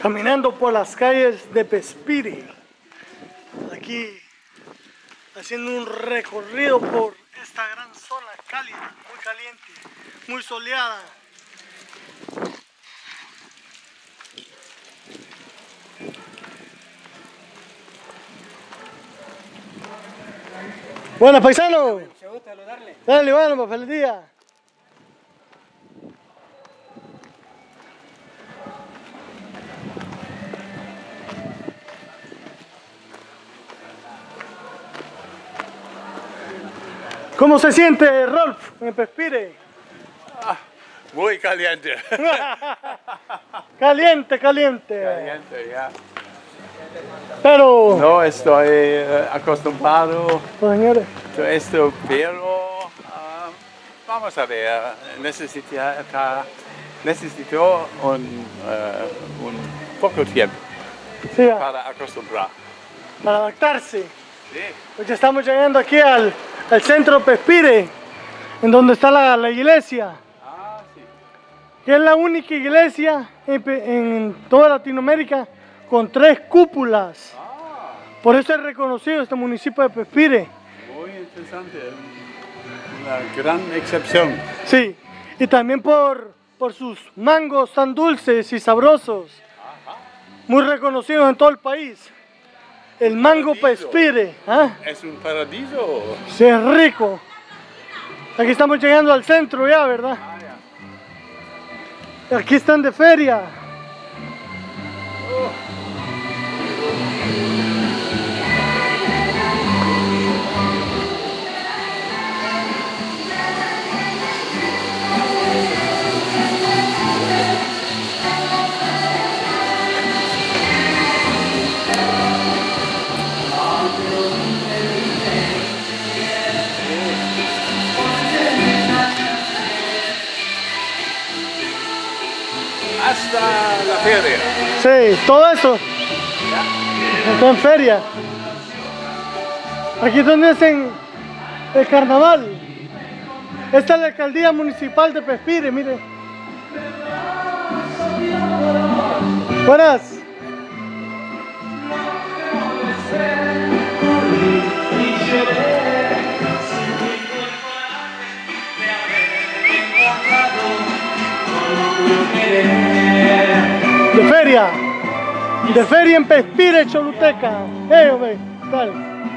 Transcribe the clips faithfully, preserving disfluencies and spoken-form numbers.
Caminando por las calles de Pespire, aquí haciendo un recorrido por esta gran zona cálida, muy caliente, muy soleada. Buenas, paisano. Se gusta saludarle. Dale, bueno, feliz día. ¿Cómo se siente, Rolf, en Pespire? Ah, muy caliente. Caliente, caliente. Caliente, ya. Pero... No estoy eh, acostumbrado Pues, señores. a esto, pero ah, vamos a ver. Necesito, necesito un, uh, un poco tiempo Sí, para acostumbrar. para adaptarse. Sí. Pues ya estamos llegando aquí al, al centro de Pespire, en donde está la, la iglesia, Ah, sí. que es la única iglesia en, Pe- en toda Latinoamérica con tres cúpulas. Ah, Por eso es reconocido este municipio de Pespire. muy interesante. Una gran excepción. Sí, y también por, por sus mangos tan dulces y sabrosos, muy reconocidos en todo el país. El mango Paradiso. Pespire, ¿ah? Es un paradiso. Sí, es rico. Aquí estamos llegando al centro ya, ¿verdad? Ah, ya. Aquí están de feria. Hasta la feria. Sí, todo eso está en feria. Aquí es donde hacen el carnaval. Esta es la alcaldía municipal de Pespire, mire. Buenas. De feria, de feria en Pespire, Choluteca. Eh, hombre, dale.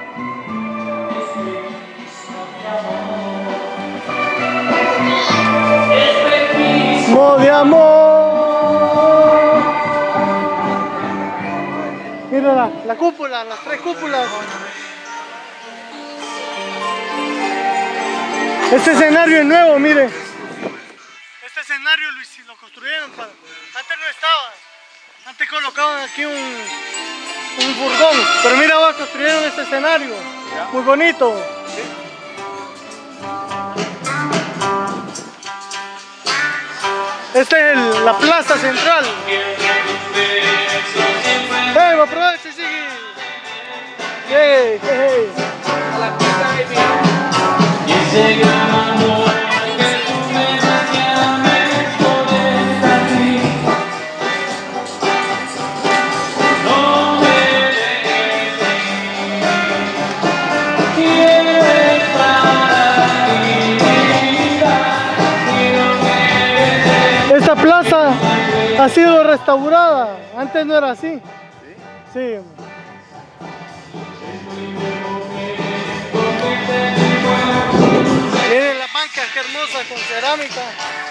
Mo de amor. Mira la, la cúpula, las tres cúpulas. Este escenario es nuevo, mire. Este escenario lo, hici- lo construyeron para... Antes no estaba. Antes colocaban aquí un, un furgón. Pero mira, ahora construyeron este escenario. Ya. Muy bonito. Esta es el- la plaza central. ¡Hey, va a probar si sigue! ¡Hey, hey, hey! Esta plaza ha sido restaurada, antes no era así. Sí. Miren la banca, qué hermosa, con cerámica.